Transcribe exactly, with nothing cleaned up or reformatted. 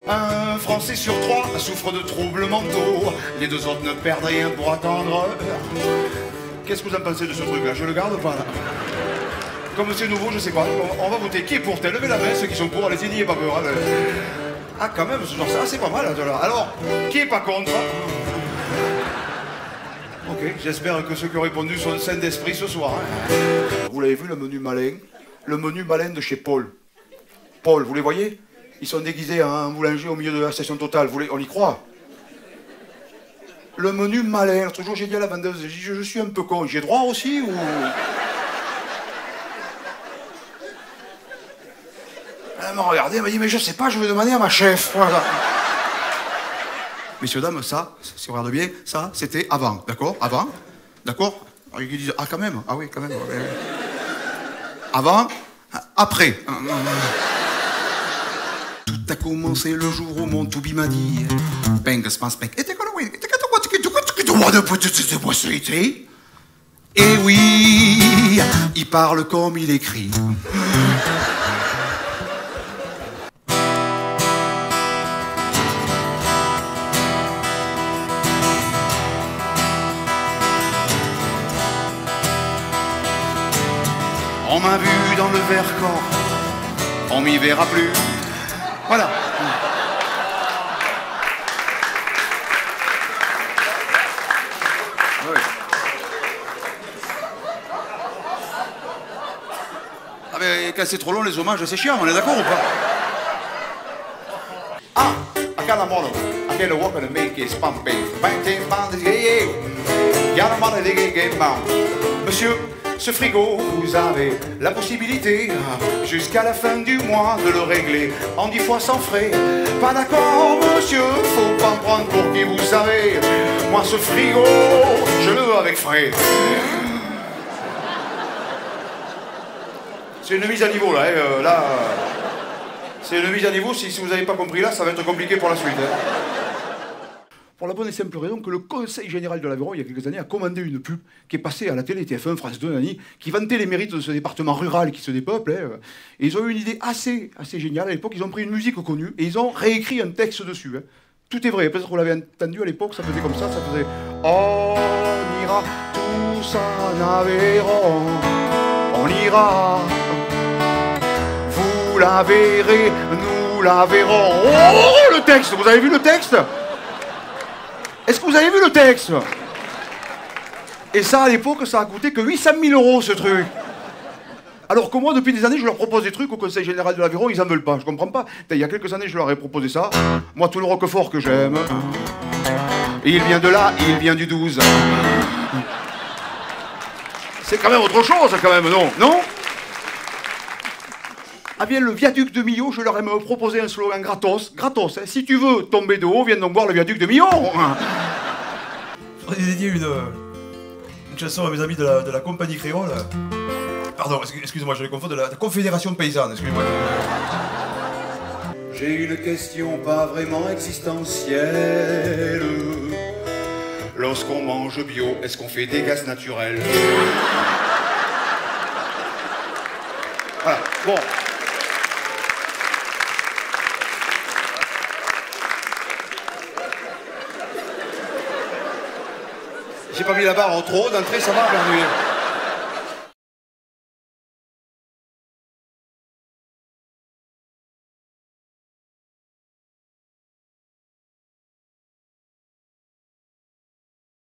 Un Français sur trois souffre de troubles mentaux. Les deux autres ne perdent rien pour attendre. Qu'est-ce que vous en pensez de ce truc-là? Je le garde ou pas là? Comme c'est nouveau, je sais quoi. On va voter. Qui est pour? Levez la main, ceux qui sont pour. Allez-y, n'ayez pas peur. Ah, quand même, ce genre ça, c'est pas mal. Alors, qui est pas contre? Ok, j'espère que ceux qui ont répondu sont sains d'esprit ce soir. Hein. Vous l'avez vu, le menu malin? Le menu malin de chez Paul. Paul, vous les voyez? Ils sont déguisés en boulanger au milieu de la station Total. Vous les... On y croit? Le menu malin. L'autre jour, j'ai dit à la vendeuse, je, je suis un peu con. J'ai droit aussi ou... Elle m'a regardé, elle m'a dit, mais je sais pas, je vais demander à ma chef. Voilà. Messieurs, dames, ça, si on regarde bien, ça, c'était avant, d'accord? Avant, d'accord? Ils disent, ah, quand même, ah oui, quand même. Ouais. Avant, après. Tout a commencé le jour où mon toubi m'a dit, Bang, smash, bang, et t'es quoi, oui, et t'es quoi, t'es quoi, t'es quoi, t'es quoi, et oui, il parle comme il écrit. On m'a vu dans le Vercors, on m'y verra plus. Voilà. Oui. Ah mais quand c'est trop long les hommages, c'est chiant, on est d'accord ou pas? Ah, I got a mono. I get a walk and make it pumping. Painting bandits, yeah, yeah. Y'a le monde des gay Monsieur, ce frigo, vous avez la possibilité jusqu'à la fin du mois de le régler en dix fois sans frais. Pas d'accord, monsieur, faut pas me prendre pour qui vous savez. Moi, ce frigo, je le veux avec frais. C'est une mise à niveau, là. Hein, là c'est une mise à niveau. Si, si vous n'avez pas compris, là, ça va être compliqué pour la suite. Hein. Pour la bonne et simple raison que le Conseil général de l'Aveyron, il y a quelques années, a commandé une pub qui est passée à la télé T F un, France deux, Nani, qui vantait les mérites de ce département rural qui se dépeuple. Hein. Et ils ont eu une idée assez, assez géniale. À l'époque, ils ont pris une musique connue et ils ont réécrit un texte dessus. Hein. Tout est vrai. Peut-être que vous l'avez entendu à l'époque, ça faisait comme ça, ça faisait « On ira tous en Aveyron, on ira, vous la verrez, nous la verrons. » Oh, le texte, vous avez vu le texte? Est-ce que vous avez vu le texte? Et ça, à l'époque, ça a coûté que huit cent mille euros, ce truc. Alors que moi, depuis des années, je leur propose des trucs au Conseil général de l'Aveyron, ils n'en veulent pas. Je comprends pas. Il y a quelques années, je leur ai proposé ça. Moi, tout le Roquefort que j'aime. Il vient de là, il vient du douze. C'est quand même autre chose, quand même, non? Non? Ah bien, le viaduc de Millau, je leur ai même proposé un slogan gratos. Gratos, hein. Si tu veux tomber de haut, viens donc voir le viaduc de Millau. Je voudrais dédier une, une chanson à mes amis de la, de la compagnie créole. Pardon, excusez-moi, je les confonds, de la, de la Confédération paysanne, excusez-moi. J'ai une question pas vraiment existentielle. Lorsqu'on mange bio, est-ce qu'on fait des gaz naturels? Voilà, bon. J'ai pas mis la barre en trop, d'entrée ça va, Bernouillet.